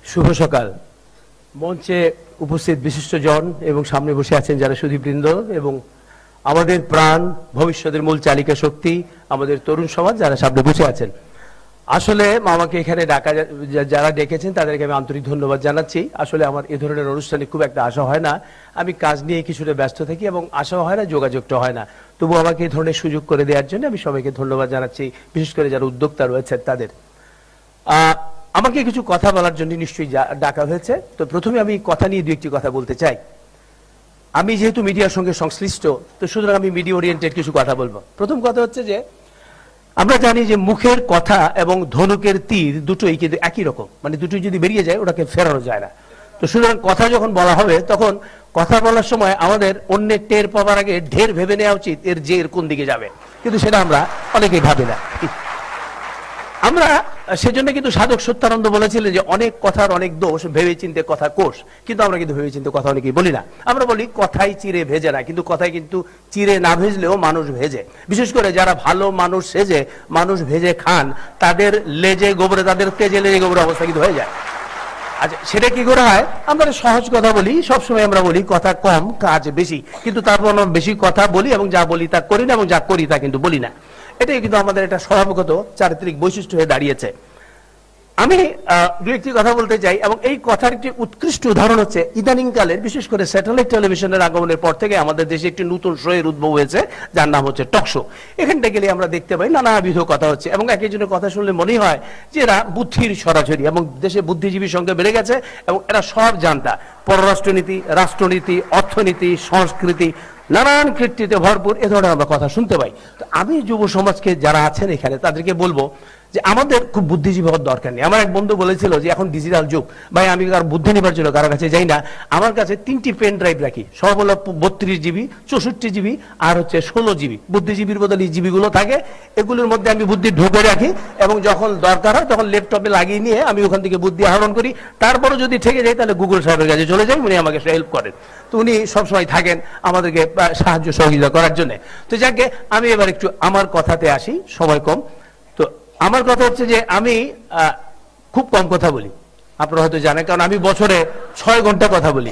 শুভ সকাল। মঞ্চে উপস্থিত বিশিষ্টজন এবং সামনে বসে আছেন যারা সুধীবৃন্দ এবং আমাদের প্রাণ ভবিষ্যতের মূল চালিকা শক্তি আমাদের তরুণ সমাজ যারা সামনে বসে আছেন, আসলে আমাকে এখানে ডাকা যারা ডেকেছেন তাদেরকে আমি আন্তরিক ধন্যবাদ জানাচ্ছি। আসলে আমার এ ধরনের অনুষ্ঠানে খুব একটা আশা হয় না, আমি কাজ নিয়ে কিছুটা ব্যস্ত থাকি এবং আশাও হয় না, যোগাযোগটা হয় না। তবু আমাকে এই ধরনের সুযোগ করে দেওয়ার জন্য আমি সবাইকে ধন্যবাদ জানাচ্ছি, বিশেষ করে যারা উদ্যোক্তা রয়েছেন তাদের। আমাকে কিছু কথা বলার জন্য নিশ্চয়ই ডাকা হয়েছে। তো প্রথমে আমি কথা নিয়ে দু একটি কথা বলতে চাই। আমি যেহেতু মিডিয়ার সঙ্গে সংশ্লিষ্ট, তো সুতরাং আমি মিডিয়া ওরিয়েন্টেড কিছু কথা বলবো। প্রথম কথা হচ্ছে যে আমরা জানি যে মুখের কথা এবং ধনুকের তীর দুটোই কিন্তু একই রকম, মানে দুটোই যদি বেরিয়ে যায় ওটাকে ফেরানো যায় না। তো সুতরাং কথা যখন বলা হবে তখন কথা বলার সময় আমাদের অন্যের টের পাওয়ার আগে ঢের ভেবে নেওয়া উচিত এর কোন দিকে যাবে, কিন্তু সেটা আমরা অনেকেই ভাবি না। আমরা সেজন্য কিন্তু সাধক সত্যানন্দ বলেছিলেন যে অনেক কথার অনেক দোষ, ভেবে চিন্তে কথা কোষ। কিন্তু আমরা কিন্তু ভেবে চিন্তে কথা অনেকেই বলি না। আমরা বলি কথাই চিরে ভেজে না, কিন্তু কথাই কিন্তু চিরে না ভেজলেও মানুষ ভেজে। বিশেষ করে যারা ভালো মানুষ সেজে মানুষ ভেজে খান, তাদের লেজে গোবরে, তাদের তেজে লেজে গোবরে অবস্থা কিন্তু হয়ে যায়। আচ্ছা, সেটা কি করে হয়? আমরা সহজ কথা বলি, সবসময় আমরা বলি কথা কম কাজ বেশি, কিন্তু তারপর আমরা বেশি কথা বলি এবং যা বলি তা করি না, এবং যা করি তা কিন্তু বলি না। এটাই কিন্তু আমাদের একটা স্বভাবগত চারিত্রিক বৈশিষ্ট্য হয়ে দাঁড়িয়েছে। আমি দু একটি কথা বলতে চাই, এবং এই কথার একটি উৎকৃষ্ট উদাহরণ হচ্ছে ইদানিংকালের বিশেষ করে স্যাটেলাইট টেলিভিশনের আগমনের পর থেকে আমাদের দেশে একটি নতুন শোয়ের উদ্ভব হয়েছে, যার নাম হচ্ছে টক শো। এখানটা গেলে আমরা দেখতে পাই নানাবিধ কথা হচ্ছে, এবং এক একজনের কথা শুনলে মনে হয় যে এরা বুদ্ধির সরাসরি, এবং দেশে বুদ্ধিজীবীর সংখ্যা বেড়ে গেছে এবং এরা সব জানতা। পররাষ্ট্রনীতি, রাষ্ট্রনীতি, অর্থনীতি, সংস্কৃতি, নানান কৃতিতে ভরপুর এ ধরনের আমরা কথা শুনতে পাই। তো আমি যুব সমাজকে যারা আছেন এখানে তাদেরকে বলবো যে আমাদের খুব বুদ্ধিজীবী হওয়ার দরকার নেই। আমার এক বন্ধু বলেছিল যে এখন ডিজিটাল যুগ, ভাই আমি আর বুদ্ধি নিবার জন্য কারোর কাছে যাই না, আমার কাছে 3টি পেন ড্রাইভ রাখি, সব হলো 32 জিবি, 64 জিবি আর হচ্ছে 16 জিবি। বুদ্ধিজীবীর বদলে এই জিবিগুলো থাকে, এগুলোর মধ্যে আমি বুদ্ধি ঢুকে রাখি এবং যখন দরকার হয় তখন ল্যাপটপে লাগিয়ে নিয়ে আমি ওখান থেকে বুদ্ধি আহরণ করি। তারপরও যদি ঠেকে যাই তাহলে গুগল সাহেবের কাছে চলে যাই, উনি আমাকে হেল্প করেন। তো উনি সবসময় থাকেন আমাদেরকে সাহায্য সহযোগিতা করার জন্য। তো যাকে আমি এবার একটু আমার কথাতে আসি, সময় কম। তো আমার কথা হচ্ছে যে আমি খুব কম কথা বলি, আপনারা হয়তো জানেন, কারণ আমি বছরে 6 ঘন্টা কথা বলি।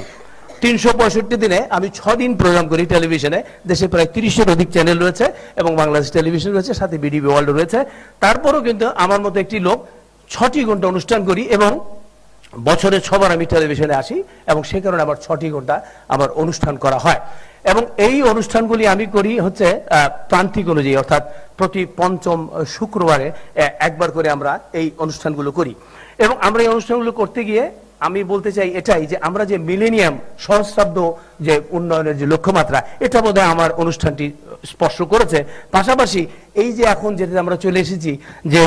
365 দিনে আমি 6 দিন প্রোগ্রাম করি টেলিভিশনে। দেশে প্রায় 30-এর অধিক চ্যানেল রয়েছে এবং বাংলাদেশ টেলিভিশন রয়েছে, সাথে বিডিবি ওয়ার্ল্ড রয়েছে। তারপরেও কিন্তু আমার মতো একটি লোক 6টি ঘন্টা অনুষ্ঠান করি এবং বছরে 6 বার আমি টেলিভিশনে আসি, এবং সে কারণে আমার 6টি ঘন্টা আমার অনুষ্ঠান করা হয়। এবং এই অনুষ্ঠানগুলি আমি করি হচ্ছে প্রান্তিক অনুযায়ী, অর্থাৎ প্রতি 5ম শুক্রবারে একবার করে আমরা এই অনুষ্ঠানগুলো করি। এবং আমরা এই অনুষ্ঠানগুলো করতে গিয়ে আমি বলতে চাই এটাই যে আমরা যে মিলেনিয়াম সহস্রাব্দ যে উন্নয়নের যে লক্ষ্যমাত্রা, এটা বোধহয় আমার অনুষ্ঠানটি স্পর্শ করেছে। পাশাপাশি এই যে এখন যেটা আমরা চলে এসেছি যে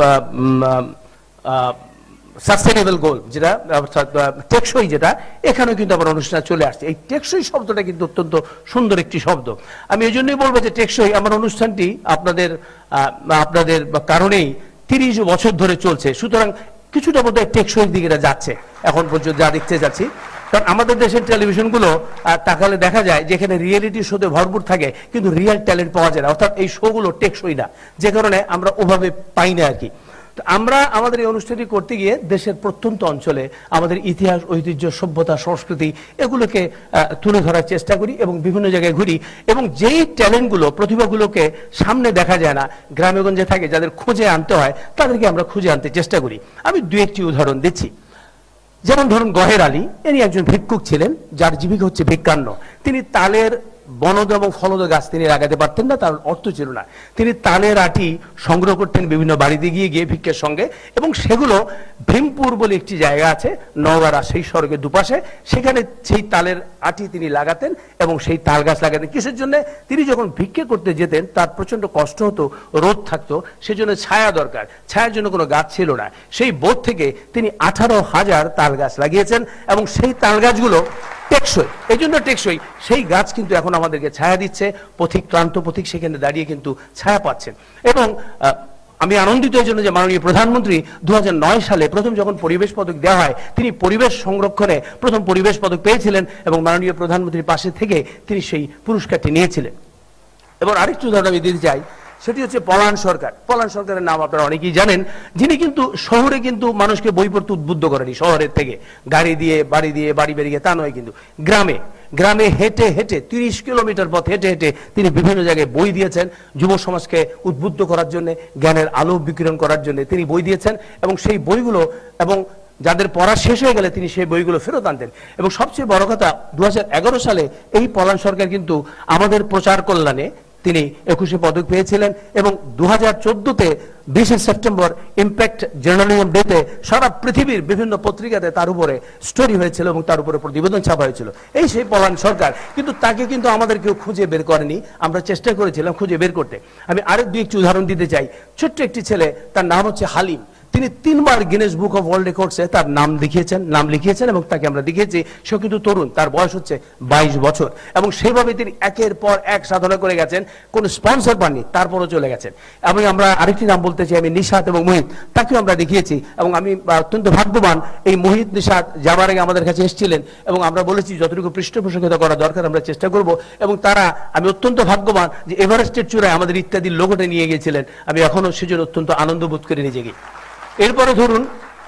সাস্টেনেবল গোল, যেটা টেকসই, যেটা এখানেও কিন্তু আমার অনুষ্ঠান চলে আসছে। এই টেকসই শব্দটা কিন্তু অত্যন্ত সুন্দর একটি শব্দ। আমি এই জন্যই বলবো যে টেকসই আমার অনুষ্ঠানটি আপনাদের কারণেই 30 বছর ধরে চলছে। সুতরাং কিছুটা বোধহয় টেকসইয়ের দিকে যাচ্ছে এখন পর্যন্ত যা দেখতে যাচ্ছি। কারণ আমাদের দেশের টেলিভিশনগুলো তাকালে দেখা যায় যেখানে রিয়েলিটি শোতে ভরপুর থাকে কিন্তু রিয়েল ট্যালেন্ট পাওয়া যায় না, অর্থাৎ এই শোগুলো টেকসই না, যে কারণে আমরা ওভাবে পাই না আর কি। আমরা আমাদের এই অনুষ্ঠানটি করতে গিয়ে দেশের প্রত্যন্ত অঞ্চলে আমাদের ইতিহাস, ঐতিহ্য, সভ্যতা, সংস্কৃতি এগুলোকে তুলে ধরার চেষ্টা করি এবং বিভিন্ন জায়গায় ঘুরি। এবং যেই ট্যালেন্টগুলো, প্রতিভাগুলোকে সামনে দেখা যায় না, গ্রামেগঞ্জে থাকে, যাদের খুঁজে আনতে হয়, তাদেরকে আমরা খুঁজে আনতে চেষ্টা করি। আমি 2-1টি উদাহরণ দিচ্ছি। যেমন ধরুন গহের আলী, ইনি একজন ভিক্ষুক ছিলেন যার জীবিকা হচ্ছে ভিক্ষান্ন। তিনি তালের বনদ এবং ফলদ গাছ তিনি লাগাতে পারতেন না, তার অর্থ ছিল না। তিনি তালের আটি সংগ্রহ করতেন বিভিন্ন বাড়িতে গিয়ে গিয়ে ভিক্ষের সঙ্গে, এবং সেগুলো ভীমপুর বলে একটি জায়গা আছে নওগাঁ রাজশাহী সড়কের দুপাশে, সেখানে সেই তালের আটি তিনি লাগাতেন এবং সেই তাল গাছ লাগাতেন। কিসের জন্য? তিনি যখন ভিক্ষে করতে যেতেন তার প্রচন্ড কষ্ট হতো, রোদ থাকতো, সেজন্য ছায়া দরকার, ছায়ার জন্য কোনো গাছ ছিল না। সেই বোধ থেকে তিনি 18,000 তাল গাছ লাগিয়েছেন এবং সেই তাল গাছগুলো টেকসই। এই জন্য টেকসই, সেই গাছ কিন্তু এখন আমাদেরকে ছায়া দিচ্ছে, পথিক, ক্লান্ত পথিক সেখানে দাঁড়িয়ে কিন্তু ছায়া পাচ্ছেন। এবং আমি আনন্দিত এই জন্য যে মাননীয় প্রধানমন্ত্রী 2009 সালে প্রথম যখন পরিবেশ পদক দেওয়া হয়, তিনি পরিবেশ সংরক্ষণে প্রথম পরিবেশ পদক পেয়েছিলেন এবং মাননীয় প্রধানমন্ত্রীর পাশে থেকে তিনি সেই পুরস্কারটি নিয়েছিলেন। এবং আরেকটি উদাহরণ আমি দিতে চাই সেটি হচ্ছে পলান সরকার। পলান সরকারের নাম আপনারা অনেকেই জানেন, যিনি কিন্তু শহরে কিন্তু মানুষকে বই পড়তে উদ্বুদ্ধ করেনি। শহরের থেকে গাড়ি দিয়ে বাড়ি বেরিয়ে তা নয়, কিন্তু গ্রামে গ্রামে হেঁটে হেঁটে 30 কিলোমিটার পথ হেঁটে হেঁটে তিনি বিভিন্ন জায়গায় বই দিয়েছেন। যুব সমাজকে উদ্বুদ্ধ করার জন্য, জ্ঞানের আলো বিকিরণ করার জন্য তিনি বই দিয়েছেন, এবং সেই বইগুলো এবং যাদের পড়া শেষ হয়ে গেলে তিনি সেই বইগুলো ফেরত আনতেন। এবং সবচেয়ে বড় কথা, 2011 সালে এই পলান সরকার কিন্তু আমাদের প্রচার কল্যাণে তিনি 21 পদক পেয়েছিলেন, এবং 2014-তে 20 সেপ্টেম্বর ইম্প্যাক্ট জার্নালিজম ডেতে সারা পৃথিবীর বিভিন্ন পত্রিকাতে তার উপরে স্টোরি হয়েছিল এবং তার উপরে প্রতিবেদন ছাপা হয়েছিল। এই সেই পলান সরকার, কিন্তু তাকে কিন্তু আমাদের কেউ খুঁজে বের করেনি। আমরা চেষ্টা করেছিলাম খুঁজে বের করতে। আমি আরেক দুই একটি উদাহরণ দিতে চাই। ছোট্ট একটি ছেলে, তার নাম হচ্ছে হালিম। তিনি 3 বার গিনেস বুক অফ ওয়ার্ল্ড রেকর্ডসে তার নাম লিখিয়েছেন এবং তাকে আমরা দেখিয়েছি। সে কিন্তু তরুণ, তার বয়স হচ্ছে 22 বছর, এবং সেইভাবে তিনি একের পর এক সাধনা করে গেছেন। কোনো স্পন্সর পাননি, তারপরও চলে গেছেন। এবং আমরা আরেকটি নাম বলতে চাই, আমি নিশাত এবং মোহিত, তাকেও আমরা দেখিয়েছি। এবং আমি অত্যন্ত ভাগ্যবান, এই মোহিত নিশাত যাবার আগে আমাদের কাছে এসেছিলেন, এবং আমরা বলেছি যতটুকু পৃষ্ঠপোষকতা করা দরকার আমরা চেষ্টা করব। এবং তারা, আমি অত্যন্ত ভাগ্যবান যে এভারেস্টের চূড়ায় আমাদের ইত্যাদির লোগোটা নিয়ে গিয়েছিলেন। আমি এখনো সেজন্য অত্যন্ত আনন্দ বোধ করি নিজেকে। এরপরে ধরুন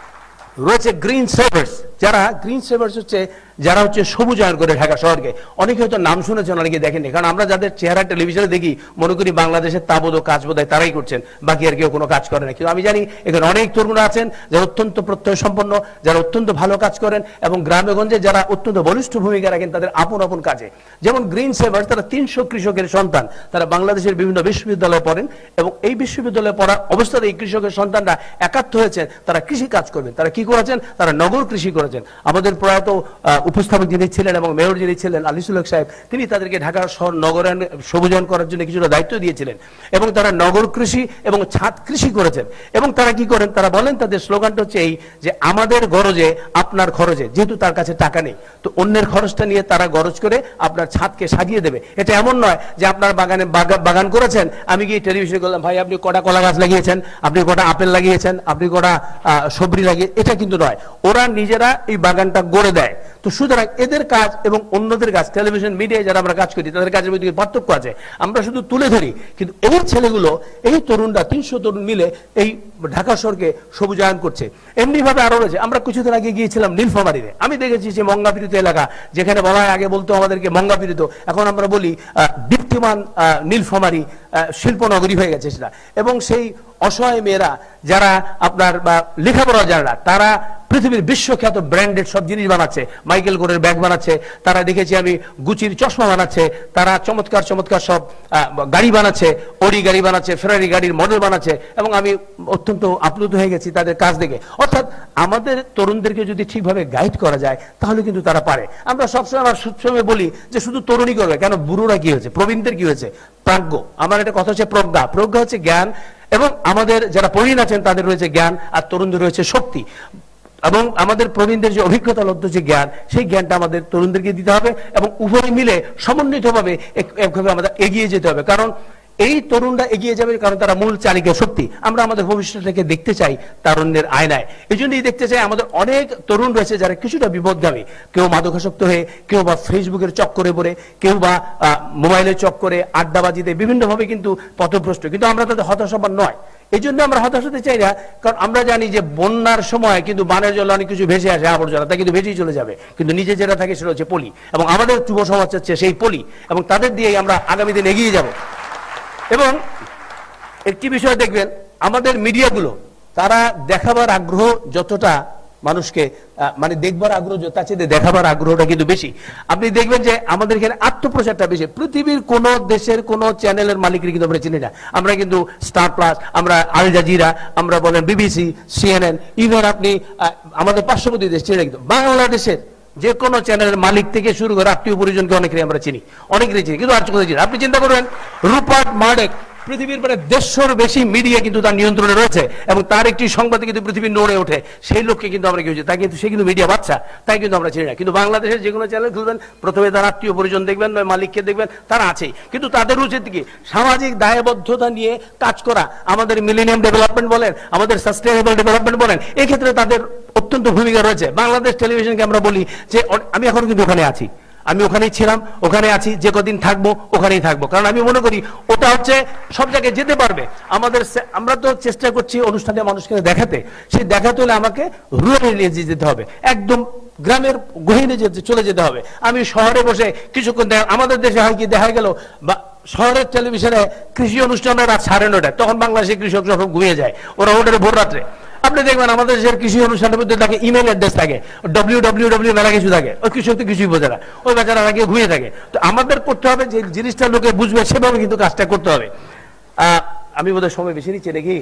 রয়েছে গ্রিন সেভার্স। গ্রিন সেভার্স হচ্ছে যারা হচ্ছে সবুজায়ন করে ঢাকা শহরকে। অনেকে হয়তো নাম শুনেছেন, অনেকে দেখেননি, কারণ আমরা যাদের চেহারা টেলিভিশনে দেখি মনে করি বাংলাদেশের তাবদ ও কাজ বোধহয় তারাই করছেন, বাকি আর কেউ কোনো কাজ করে না। কিন্তু আমি জানি এখানে অনেক তরুণরা আছেন যারা অত্যন্ত প্রত্যয় সম্পন্ন, যারা অত্যন্ত ভালো কাজ করেন, এবং গ্রামে গঞ্জে যারা অত্যন্ত বলিষ্ঠ ভূমিকা রাখেন তাদের আপন আপন কাজে। যেমন গ্রিন সেভার্স, তারা 300 কৃষকের সন্তান। তারা বাংলাদেশের বিভিন্ন বিশ্ববিদ্যালয়ে পড়েন, এবং এই বিশ্ববিদ্যালয়ে পড়া অবস্থায় এই কৃষকের সন্তানরা একাত্ম হয়েছেন, তারা কৃষি কাজ করবেন। তারা কি করেছেন? তারা নগর কৃষি করেছেন। আমাদের প্রয়াত উপস্থাপক যিনি ছিলেন এবং মেয়র যিনি ছিলেন আলিসুল হক সাহেব, তিনি তাদেরকে ঢাকা শহর নগরায়ন সবুজায়ন করার জন্য কিছুটা দায়িত্ব দিয়েছিলেন, এবং তারা নগর কৃষি এবং ছাদ কৃষি করেছেন। এবং তারা কি করেন? তারা বলেন, তাদের স্লোগানটা হচ্ছে এই যে আমাদের গরজে আপনার খরচে। যেহেতু তার কাছে টাকা নেই, তো অন্যের খরচটা নিয়ে তারা গরজ করে আপনার ছাদকে সাজিয়ে দেবে। এটা এমন নয় যে আপনার বাগানে বাগান করেছেন, আমি গিয়ে টেলিভিশনে বললাম, ভাই আপনি কটা কলা গাছ লাগিয়েছেন, আপনি কটা আপেল লাগিয়েছেন, আপনি কটা সবজি লাগিয়ে, এটা কিন্তু নয়। ওরা নিজেরা এই বাগানটা গড়ে দেয়। তো সুতরাং এদের কাজ এবং অন্যদের কাজ, টেলিভিশন মিডিয়ায় যারা আমরা কাজ করি তাদের কাজের মধ্যে পার্থক্য আছে, আমরা শুধু তুলে ধরি। কিন্তু এই ছেলেগুলো, এই তরুণরা, 300 তরুণ মিলে এই ঢাকা শহরকে সবুজায়ন করছে। এমনি ভাবে আরো রয়েছে। আমরা কিছুদিন আগে গিয়েছিলাম নীলফামারীতে। আমি দেখেছি যে মঙ্গাপীড়িত এলাকা, যেখানে বলা হয়, আগে বলতো আমাদেরকে মঙ্গাপীড়িত, এখন আমরা বলি দীপ্তিমান নীলফামারী শিল্পনগরী হয়ে গেছে সেটা। এবং সেই অসহায় মেয়েরা যারা আপনার লেখাপড়া জানে না, তারা পৃথিবীর বিশ্বখ্যাত ব্র্যান্ডেড সব জিনিস বানাচ্ছে। মাইকেল কোরের ব্যাগ বানাচ্ছে, তারা দেখেছি আমি গুচির চশমা বানাচ্ছে, তারা চমৎকার চমৎকার সব গাড়ি বানাচ্ছে, ওডি গাড়ি বানাচ্ছে, ফেরারি গাড়ির মডেল বানাচ্ছে, এবং আমি অত্যন্ত আপ্লুত হয়ে গেছি তাদের কাজ দেখে। অর্থাৎ আমাদের তরুণদেরকে যদি ঠিকভাবে গাইড করা যায় তাহলে কিন্তু তারা পারে। আমরা সবসময় বলি যে শুধু তরুণই করবে, কেন বুড়োরা কি হয়েছে, প্রবীণদের কি হয়েছে? প্রাজ্ঞ। আমার একটা কথা হচ্ছে প্রজ্ঞা। প্রজ্ঞা হচ্ছে জ্ঞান, এবং আমাদের যারা প্রবীণ আছেন তাদের রয়েছে জ্ঞান, আর তরুণদের রয়েছে শক্তি। এবং আমাদের প্রবীণদের যে অভিজ্ঞতা লব্ধ যে জ্ঞান, সেই জ্ঞানটা আমাদের তরুণদেরকে দিতে হবে, এবং উভয় মিলে সমন্বিতভাবে একভাবে আমাদের এগিয়ে যেতে হবে। কারণ এই তরুণরা এগিয়ে যাবে কারণ তারা মূল চালিকা শক্তি। আমরা আমাদের ভবিষ্যৎটাকে দেখতে চাই তারুণ্যের আয়নায়। এই জন্যই দেখতে চাই আমাদের অনেক তরুণ রয়েছে যারা কিছুটা বিপদগামী, কেউ মাদকাসক্ত হয়ে, কেউ বা ফেসবুকের চক্করে পড়ে, কেউ বা মোবাইলের চক্করে, আড্ডাবাজিতে বিভিন্নভাবে কিন্তু পথভ্রষ্ট। কিন্তু আমরা তাদের হতাশাবান নয়। এই জন্য আমরা হতাশ হতে চাই না, কারণ আমরা জানি যে বন্যার সময় কিন্তু বানের জলে অনেক কিছু ভেসে আসে, আবর্জনা, তা কিন্তু ভেসেই চলে যাবে, কিন্তু নিচে যেটা থাকে সেটা হচ্ছে পলি। এবং আমাদের যুব সমাজ হচ্ছে সেই পলি, এবং তাদের দিয়েই আমরা আগামী দিন এগিয়ে যাব। এবং একটি বিষয় দেখবেন, আমাদের মিডিয়াগুলো তারা দেখাবার আগ্রহ যতটা মানুষকে মানে দেখবার আগ্রহ, তার চেয়ে দেখাবার আগ্রহটা কিন্তু বেশি। আপনি দেখবেন যে আমাদের এখানে আত্মপ্রচারটা বেশি। পৃথিবীর কোন দেশের কোন চ্যানেলের মালিকরা কিন্তু আমরা চিনি না। আমরা কিন্তু স্টার প্লাস, আমরা আল জাজিরা, আমরা বলেন বিবিসি, সিএনএন, ইভেন আপনি আমাদের পার্শ্ববর্তী দেশ চিনি, কিন্তু বাংলাদেশের যে কোনো চ্যানেলের মালিক থেকে শুরু করে আত্মীয় পরিজনকে অনেকেই আমরা চিনি, অনেকেই চিনি, কিন্তু আর কোথায় চিনি। আপনি চিন্তা করবেন, রুপার্ট মার্ডক পৃথিবীর প্রায় 150 বেশি মিডিয়া কিন্তু তার নিয়ন্ত্রণে রয়েছে, এবং তার একটি সংবাদে কিন্তু পৃথিবীর নড়ে ওঠে। সেই লোককে কিন্তু আমরা কি হচ্ছে, তাই কিন্তু সে কিন্তু মিডিয়া বাচ্চা, তাই কিন্তু আমরা চিনি না। কিন্তু বাংলাদেশের যে কোনো চ্যানেল খুলবেন, প্রথমে তার আত্মীয় পরিজন দেখবেন, নয় মালিককে দেখবেন, তারা আছেই। কিন্তু তাদের উচিত কি সামাজিক দায়বদ্ধতা নিয়ে কাজ করা। আমাদের মিলেনিয়াম ডেভেলপমেন্ট বলেন, আমাদের সাস্টেইনেবল ডেভেলপমেন্ট বলেন, এক্ষেত্রে তাদের অত্যন্ত ভূমিকা রয়েছে। বাংলাদেশ টেলিভিশনকে আমরা বলি যে, আমি এখন কিন্তু ওখানে আছি, আমি ওখানেই ছিলাম, ওখানে আছি, যে কদিন থাকবো ওখানেই থাকবো, কারণ আমি মনে করি ওটা হচ্ছে সব জায়গায় যেতে পারবে। আমরা তো চেষ্টা করছি অনুষ্ঠানে মানুষকে দেখাতে, সেই দেখাতে হলে আমাকে রুরাল এরিয়ায় যেতে হবে, একদম গ্রামের গহীনে চলে যেতে হবে। আমি শহরে বসে কিছুক্ষণ আমাদের দেশে হয় কি দেখা গেল বা শহরের টেলিভিশনে কৃষি অনুষ্ঠান রাত 9:30, তখন বাংলাদেশের কৃষক সব ঘুমিয়ে যায়, ওরা ওঠে ভোর রাত্রে। আপনি দেখবেন আমাদের দেশের কৃষি অনুষ্ঠানের মধ্যে থাকে ইমেল অ্যাড্রেস থাকে, www মেলা কিছু থাকে, ওই কৃষক তো কিছুই বোঝে না, ওই বেচারা আগে ঘুমিয়ে থাকে। তো আমাদের করতে হবে যে জিনিসটা লোকে বুঝবে সেভাবে কিন্তু কাজটা করতে হবে। আমি বোধহয় সময় বেশি নিচ্ছি নাকি,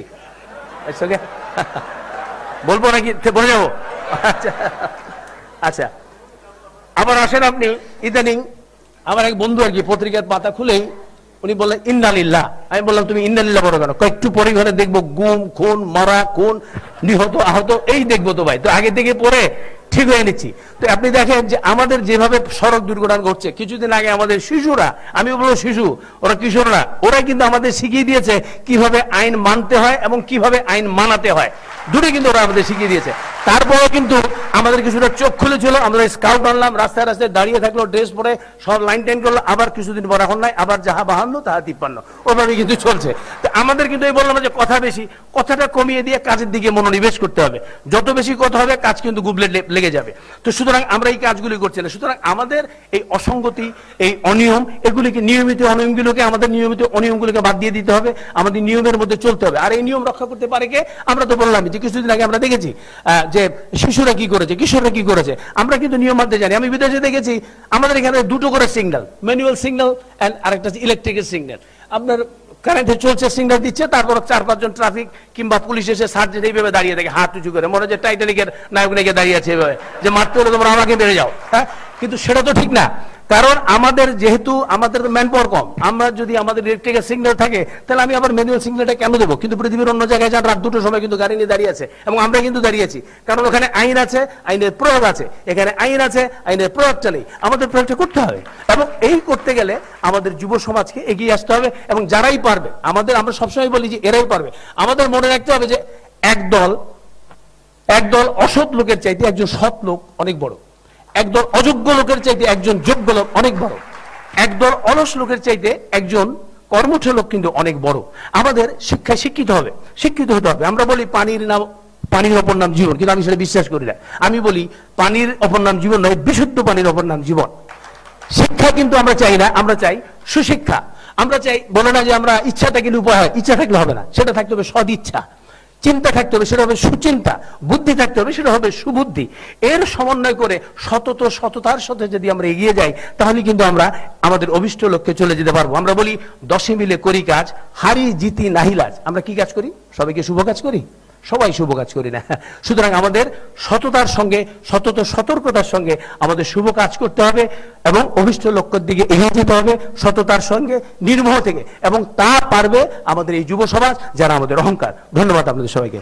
বলবো নাকি বলে যাবো? আচ্ছা আচ্ছা, আবার আসেন আপনি, ইদানিং আমার এক বন্ধু আর কি পত্রিকার পাতা খুলেই উনি বললেন ইন্নালিল্লাহ। আমি বললাম তুমি ইন্নালিল্লাহ বলো কেন? একটু পরে ঘরে দেখবো গুম খুন মারা খুন নিহত আহত এই দেখবো। তো ভাই তো আগে থেকে পরে ঠিক হয়ে নিচ্ছি। তো আপনি দেখেন যে আমাদের যেভাবে সড়ক দুর্ঘটনা ঘটছে, কিছুদিন আগে আমাদের শিশুরা, আমি বলবো শিশু, ওরা কিশোররা, ওরা কিন্তু আমাদের শিখিয়ে দিয়েছে কিভাবে আইন মানতে হয় এবং কিভাবে আইন মানাতে হয়, দুটোই কিন্তু ওরা আমাদের শিখিয়ে দিয়েছে। তারপরেও কিন্তু আমাদের কিছুটা চোখ খুলেছিল, আমরা স্কাউট আনলাম, রাস্তায় রাস্তায় দাঁড়িয়ে থাকলো, ড্রেস পরে সব লাইন টাইন করলো, আবার কিছুদিন পর এখন নাই, আবার যাহা 52 তাহা 53, ওভাবে কিন্তু চলছে। তো আমাদের কিন্তু এই বললাম যে কথা বেশি, কথাটা কমিয়ে দিয়ে কাজের দিকে মনোনিবেশ করতে হবে। যত বেশি কথা হবে কাজ কিন্তু গুবলে লেগে যাবে। তো সুতরাং আমরা এই কাজগুলি করছি না। সুতরাং আমাদের এই অসঙ্গতি, এই অনিয়ম, এগুলিকে নিয়মিত অনিয়মগুলোকে, আমাদের নিয়মিত অনিয়মগুলোকে বাদ দিয়ে দিতে হবে, আমাদের নিয়মের মধ্যে চলতে হবে। আর এই নিয়ম রক্ষা করতে পারে কে? আমরা তো বললাম যে কিছুদিন আগে আমরা দেখেছি যে শিশুরা কি করেছে, কিশোররা কি করেছে, আমরা কিন্তু নিয়ম মানতে জানি। আমি বিদেশে দেখেছি আমাদের এখানে দুটো করে সিগন্যাল, ম্যানুয়াল সিগন্যাল এন্ড আরেকটা ইলেকট্রিক্যাল সিগন্যাল। আপনার কারেন্টে চলছে, সিগন্যাল দিচ্ছে, তারপর 4-5 জন ট্রাফিক কিংবা পুলিশ এসে সার্জেন্ট এইভাবে দাঁড়িয়ে থাকে, হাত উঁচু করে, মনে হচ্ছে টাইটানিকের নায়ক নায়িকা দাঁড়িয়ে আছে এভাবে, যে মারতে হলে তোমরা আমাকে বেড়ে যাও। হ্যাঁ, কিন্তু সেটা তো ঠিক না, কারণ আমাদের যেহেতু আমাদের ম্যান পাওয়ার কম, আমরা যদি আমাদের ইলেকট্রিক্যাল সিগন্যাল থাকে তাহলে আমি আবার ম্যানুয়াল সিগন্যালটা কেন দেবো? কিন্তু পৃথিবীর অন্য জায়গায় যান রাত 2টোর সময় কিন্তু গাড়ি নিয়ে দাঁড়িয়ে আছে, এবং আমরা কিন্তু দাঁড়িয়েছি, কারণ ওখানে আইন আছে, আইনের প্রয়োগ আছে, এখানে আইন আছে, আইনের প্রয়োগটা নেই, আমাদের প্রয়োগটা করতে হবে। এবং এই করতে গেলে আমাদের যুব সমাজকে এগিয়ে আসতে হবে, এবং যারাই পারবে, আমরা সবসময় বলি যে এরাই পারবে। আমাদের মনে রাখতে হবে যে একদল অসৎ লোকের চাইতে একজন সৎ লোক অনেক বড়, একদল অযোগ্য লোকের চাইতে একজন যোগ্য লোক অনেক বড়, একদল অলস লোকের চাইতে একজন কর্মঠ লোক কিন্তু অনেক বড়। আমাদের শিক্ষায় শিক্ষিত হতে হবে। আমরা বলি পানির অপর নাম জীবন, কিন্তু আমি সেটা বিশ্বাস করি না। আমি বলি পানির অপর নাম জীবন নয়, বিশুদ্ধ পানির অপর নাম জীবন। শিক্ষা কিন্তু আমরা চাই না, আমরা চাই সুশিক্ষা। আমরা চাই, বলে না যে আমরা ইচ্ছা থাকলে উপায় হয়, ইচ্ছা থাকলে হবে না, সেটা থাকতে হবে সদ ইচ্ছা, চিন্তা থাকতে হবে সেটা হবে সুচিন্তা, বুদ্ধি থাকতে হবে সেটা হবে সুবুদ্ধি। এর সমন্বয় করে সততার সাথে যদি আমরা এগিয়ে যাই, তাহলে কিন্তু আমরা আমাদের অভিষ্ট লক্ষ্যে চলে যেতে পারবো। আমরা বলি 10 মিলে করি কাজ, হারি জিতি নাহিলাজ। আমরা কি কাজ করি? সবাইকে শুভ কাজ করি? সবাই শুভ কাজ করি না। সুতরাং আমাদের সততার সঙ্গে, সতর্কতার সঙ্গে আমাদের শুভ কাজ করতে হবে, এবং অভিষ্ট লক্ষ্যের দিকে এগিয়ে যেতে হবে সততার সঙ্গে, নির্মোহ থেকে, এবং তা পারবে আমাদের এই যুব সমাজ, যারা আমাদের অহংকার। ধন্যবাদ আপনাদের সবাইকে।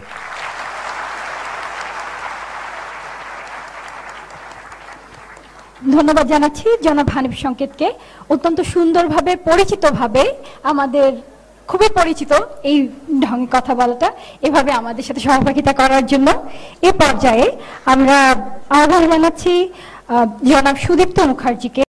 ধন্যবাদ জানাচ্ছি জনাব হানিফ সংকেতকে, অত্যন্ত সুন্দরভাবে পরিচিতভাবে, আমাদের খুবই পরিচিত এই ঢঙ্গে কথা বলাটা, এভাবে আমাদের সাথে সহযোগিতা করার জন্য। এ পর্যায়ে আমরা আহ্বান জানাচ্ছি জনাব সুদীপ্ত মুখার্জিকে।